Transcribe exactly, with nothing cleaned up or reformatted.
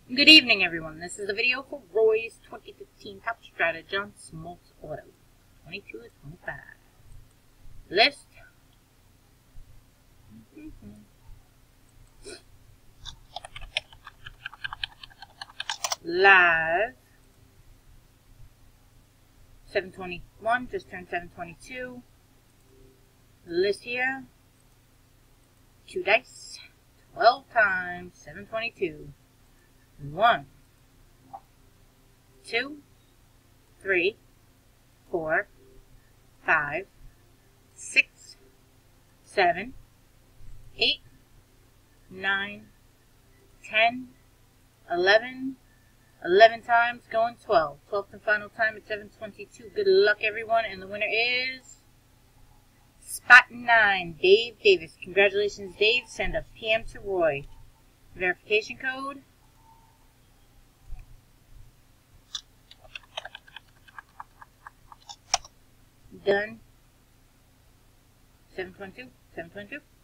Good evening, everyone. This is a video for Roy's twenty fifteen Top Strategy on Smoltz Auto. twenty-two to twenty-five. List. Live. seven twenty-one, just turned seven twenty-two. List here. Two dice. twelve times. seven twenty-two. One. Two. Three. Four. Five. Six. Seven. Eight. Nine. Ten. Eleven. Eleven times, going twelve. twelfth and final time at seven twenty-two. Good luck, everyone. And the winner is Spot nine, Dave Davis. Congratulations, Dave. Send a P M to Roy. Verification code. Done. seven twenty-two. seven twenty-two.